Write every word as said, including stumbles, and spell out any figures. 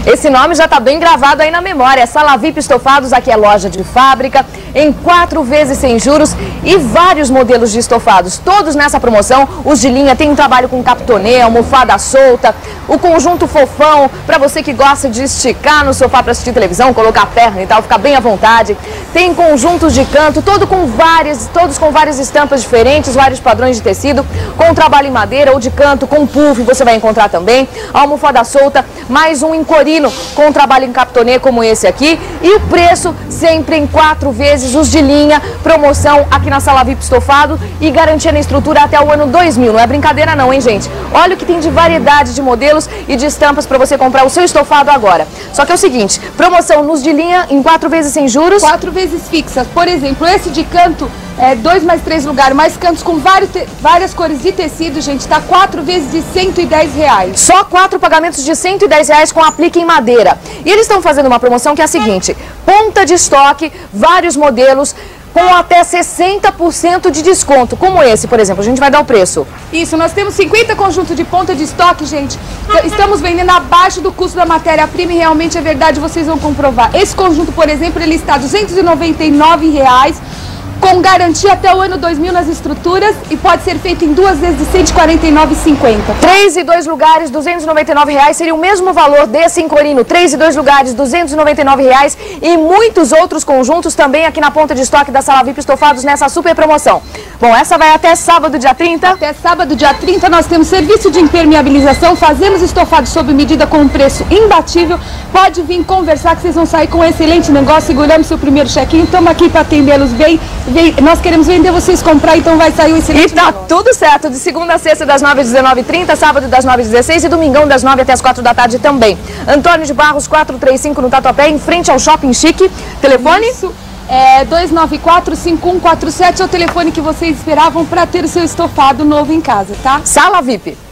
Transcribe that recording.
Esse nome já está bem gravado aí na memória. Sala V I P Estofados, aqui é loja de fábrica, em quatro vezes sem juros e vários modelos de estofados. Todos nessa promoção, os de linha tem um trabalho com captonê, almofada solta, o conjunto fofão, para você que gosta de esticar no sofá para assistir televisão, colocar a perna e tal, ficar bem à vontade. Tem conjuntos de canto, todo com várias, todos com várias estampas diferentes, vários padrões de tecido, com trabalho em madeira ou de canto, com puff, você vai encontrar também. A almofada solta, mais um em corino, com trabalho em captonê como esse aqui. E o preço sempre em quatro vezes, os de linha, promoção aqui na Sala V I P Estofado e garantia na estrutura até o ano dois mil. Não é brincadeira não, hein, gente? Olha o que tem de variedade de modelos e de estampas para você comprar o seu estofado agora. Só que é o seguinte, promoção nos de linha em quatro vezes sem juros. Quatro vezes fixas. Por exemplo, esse de canto, é dois mais três lugares, mais cantos com vários várias cores de tecido, gente, tá quatro vezes de cento e dez reais. Só quatro pagamentos de cento e dez reais com aplique em madeira. E eles estão fazendo uma promoção que é a seguinte, ponta de estoque, vários modelos, com até sessenta por cento de desconto, como esse, por exemplo. A gente vai dar o preço. Isso, nós temos cinquenta conjuntos de ponta de estoque, gente. Estamos vendendo abaixo do custo da matéria-prima e realmente é verdade, vocês vão comprovar. Esse conjunto, por exemplo, ele está duzentos e noventa e nove reais, com garantia até o ano dois mil nas estruturas e pode ser feito em duas vezes de cento e quarenta e nove reais e cinquenta centavos. Três e dois lugares, duzentos e noventa e nove reais, seria o mesmo valor desse em corino. Três e dois lugares, duzentos e noventa e nove reais e muitos outros conjuntos também aqui na ponta de estoque da Sala V I P Estofados nessa super promoção. Bom, essa vai até sábado, dia trinta. Até sábado, dia trinta, nós temos serviço de impermeabilização, fazemos estofado sob medida com um preço imbatível. Pode vir conversar que vocês vão sair com um excelente negócio, seguramos seu primeiro check-in, estamos aqui para atendê-los bem. Nós queremos vender, vocês comprar, então vai sair o excelente E tá negócio. tudo certo, de segunda a sexta das nove às dezenove e trinta, sábado das nove às dezesseis e domingão das nove até as quatro da tarde também. Antônio de Barros, quatrocentos e trinta e cinco no Tatuapé, em frente ao Shopping Chique. Telefone? Isso. É dois nove quatro, cinco um quatro sete, é o telefone que vocês esperavam para ter o seu estofado novo em casa, tá? Sala V I P.